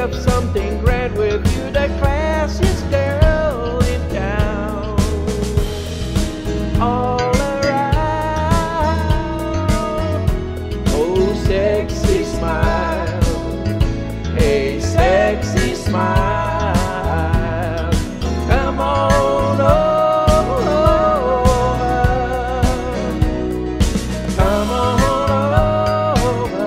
up something grand with you, the classiest girl in town. All around, oh sexy smile, hey sexy smile, come on over, come on over.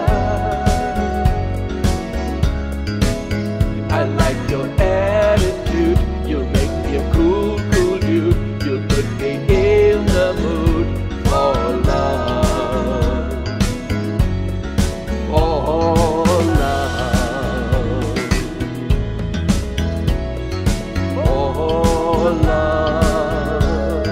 I like your attitude, you make me a cool, cool dude. You put me in the mood for love, for love, for love.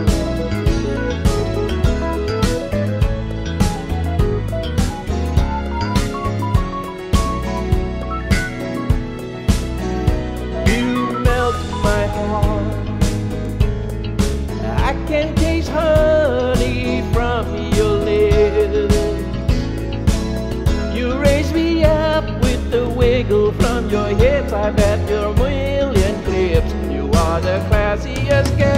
You melt my heart, I can taste honey from your lips. You raise me up with the wiggle from your hips. I've had your million clips. You are the classiest girl